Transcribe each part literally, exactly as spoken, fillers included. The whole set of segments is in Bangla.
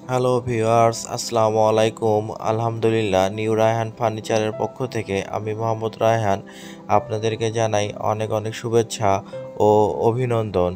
হ্যালো ভিউয়ার্স, আসসালামু আলাইকুম। আলহামদুলিল্লাহ, নিউ রায়হান ফার্নিচারের পক্ষ থেকে আমি মোহাম্মদ রায়হান আপনাদেরকে জানাই অনেক অনেক শুভেচ্ছা ও অভিনন্দন।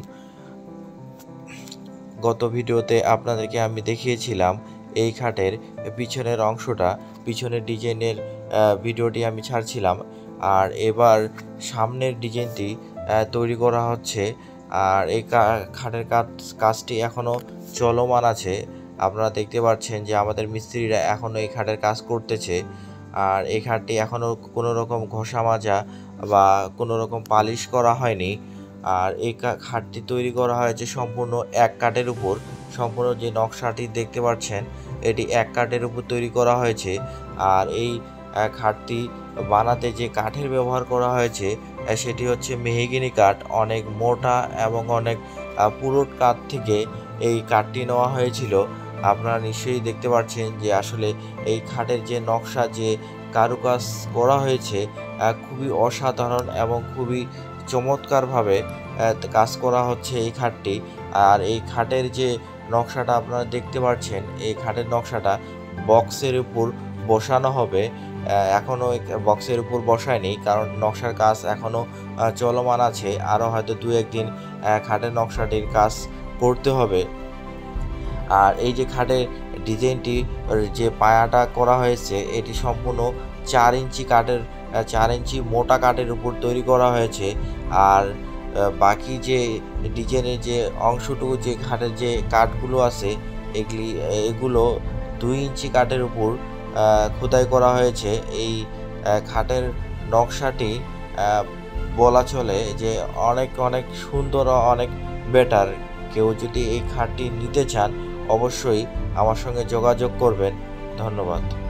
গত ভিডিওতে আপনাদেরকে আমি দেখিয়েছিলাম এই খাটের পিছনের অংশটা, পিছনের ডিজাইনের ভিডিওটি আমি ছাড়ছিলাম। আর এবার সামনের ডিজাইনটি তৈরি করা হচ্ছে। আর এই খাটের কাজ কাজটি এখনও চলমান আছে। আপনারা দেখতে পাচ্ছেন যে আমাদের মিস্ত্রিরা এখনও এই খাটের কাজ করতেছে। আর এই খাটটি এখনও কোনো রকম ঘষা মাজা বা কোনো রকম পালিশ করা হয়নি। আর এই খাটটি তৈরি করা হয়েছে সম্পূর্ণ এক কাঠের উপর। সম্পূর্ণ যে নকশাটি দেখতে পাচ্ছেন এটি এক কাঠের উপর তৈরি করা হয়েছে। আর এই খাটটি বানাতে যে কাঠের ব্যবহার করা হয়েছে সেটি হচ্ছে মেহগিনি কাঠ। অনেক মোটা এবং অনেক পুরুট কাঠ থেকে এই কাঠটি নেওয়া হয়েছিল। আপনারা নিশ্চয়ই দেখতে পাচ্ছেন যে আসলে এই খাটের যে নকশা, যে কারুকাজ করা হয়েছে খুবই অসাধারণ এবং খুবই চমৎকারভাবে কাজ করা হচ্ছে এই খাটটি। আর এই খাটের যে নকশাটা আপনারা দেখতে পাচ্ছেন, এই খাটের নকশাটা বক্সের উপর বসানো হবে। এখনও বক্সের উপর বসায়নি, কারণ নকশার কাজ এখনও চলমান আছে। আরও হয়তো দু একদিন খাটের নকশাটির কাজ করতে হবে। আর এই যে খাটের ডিজাইনটি, যে পায়াটা করা হয়েছে এটি সম্পূর্ণ চার ইঞ্চি কাঠের চার ইঞ্চি মোটা কাঠের উপর তৈরি করা হয়েছে। আর বাকি যে ডিজাইনের যে অংশটুকু, যে খাটের যে কাঠগুলো আছে এগুলি এগুলো দুই ইঞ্চি কাঠের উপর খোদাই করা হয়েছে। এই খাটের নকশাটি বলা চলে যে অনেক অনেক সুন্দর, অনেক বেটার। কেউ যদি এই খাটটি নিতে চান অবশ্যই আমার সঙ্গে যোগাযোগ করবেন। ধন্যবাদ।